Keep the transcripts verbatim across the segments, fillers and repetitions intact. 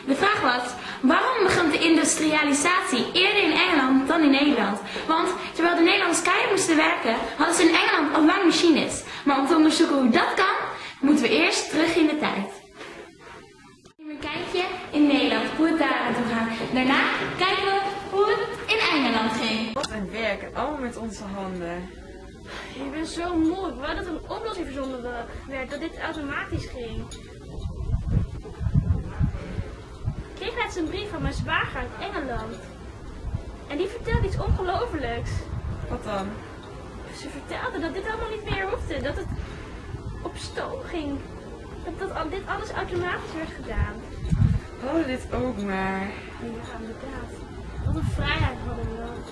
De vraag was, waarom begint de industrialisatie eerder in Engeland dan in Nederland? Want terwijl de Nederlanders keihard moesten werken, hadden ze in Engeland al lang machines. Maar om te onderzoeken hoe dat kan, moeten we eerst terug in de tijd. Een kijkje in Nederland, hoe het daar aan toe gaat. Daarna kijken we hoe het in Engeland ging. Wat een werk, en allemaal met onze handen. Ik ben zo moe. Ik wou dat er een oplossing verzonnen werd, dat dit automatisch ging. Ik kreeg laatst een brief van mijn zwager uit Engeland. En die vertelde iets ongelofelijks. Wat dan? Ze vertelde dat dit allemaal niet meer hoefde. Dat het op stoom ging. Dat, dat dit alles automatisch werd gedaan. Oh, dit ook maar. Ja, inderdaad. Wat een vrijheid hadden we dan.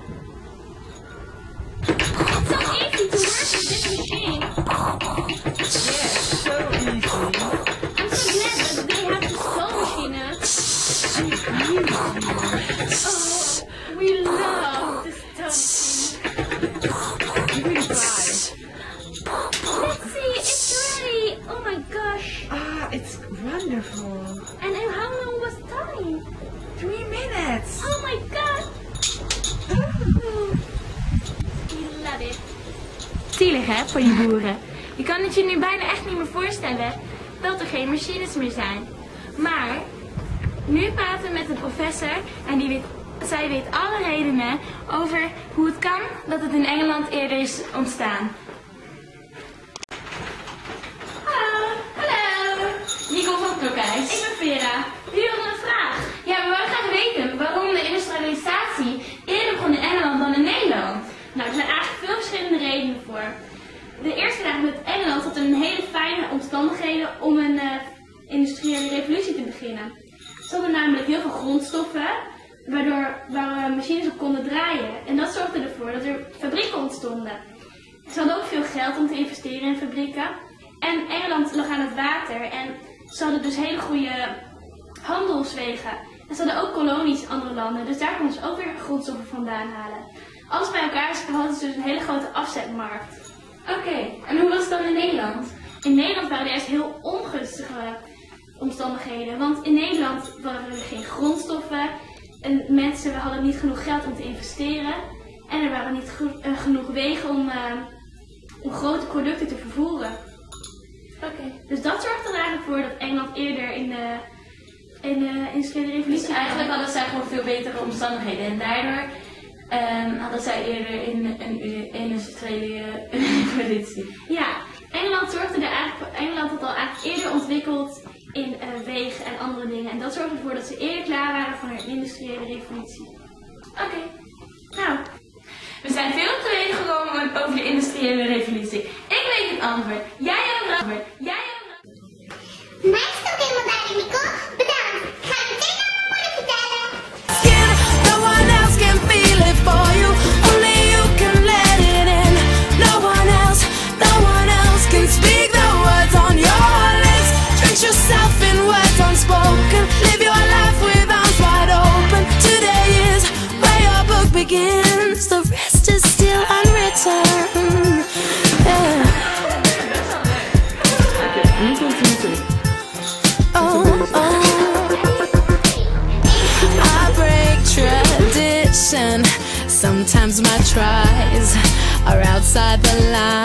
It's so easy to work with this machine. Yes, so easy. I'm so glad that they have the stone machine. Oh, we love the stone machine. Really fine. Let's see, it's ready. Oh my gosh. Ah, it's wonderful. And then how long was time? Three minutes. Oh my god. Oh. We love it. Zielig hè, voor je boeren. Je kan het je nu bijna echt niet meer voorstellen dat er geen machines meer zijn. Maar nu praten we met een professor en die weet, zij weet alle redenen over hoe het kan dat het in Engeland eerder is ontstaan. Hallo. Hallo. Nico van Klokhuis. Ik ben Vera. Jullie hadden een vraag. Ja, we willen graag weten waarom de industrialisatie eerder begon in Engeland dan in Nederland. Nou, er zijn eigenlijk veel verschillende redenen voor. De eerste reden met Engeland had een hele fijne omstandigheden om een uh, industriële revolutie te beginnen. Ze hadden namelijk heel veel grondstoffen, waardoor waar uh, machines op konden draaien. En dat zorgde ervoor dat er fabrieken ontstonden. Ze hadden ook veel geld om te investeren in fabrieken. En Engeland lag aan het water en ze hadden dus hele goede handelswegen. En ze hadden ook kolonies in andere landen, dus daar konden ze ook weer grondstoffen vandaan halen. Alles bij elkaar hadden ze dus een hele grote afzetmarkt. Oké, okay. En hoe was het dan in Nederland? In Nederland waren er eerst heel ongunstige omstandigheden. Want in Nederland waren er geen grondstoffen. En mensen hadden niet genoeg geld om te investeren. En er waren niet uh, genoeg wegen om, uh, om grote producten te vervoeren. Oké. Okay. Dus dat zorgde er eigenlijk voor dat Engeland eerder in de, in de industriële revolutie... Dus eigenlijk hadden zij gewoon veel betere omstandigheden. En daardoor um, hadden zij eerder in een industriële revolutie. Ja, Engeland zorgde er eigenlijk, Engeland had al eigenlijk eerder ontwikkeld in uh, wegen en andere dingen. En dat zorgde ervoor dat ze eerder klaar waren voor een industriële revolutie. Oké, okay. Nou, we zijn veel te weten gekomen over de industriële revolutie. Ik weet het antwoord. Jij hebt het antwoord. Jij hebt het antwoord. Mij is ook helemaal duidelijk, Nico. Bedankt. Ik ga je meteen aan mijn moeder vertellen. No one else can feel it for you. Only you can let it in. No one else, no one else can speak the words on your lips. Drench yourself in words unspoken. Live your life with arms wide open. Today is where your book begins. The rest is still unwritten. Yeah. Oh, oh. I break tradition. Sometimes my tries are outside the line.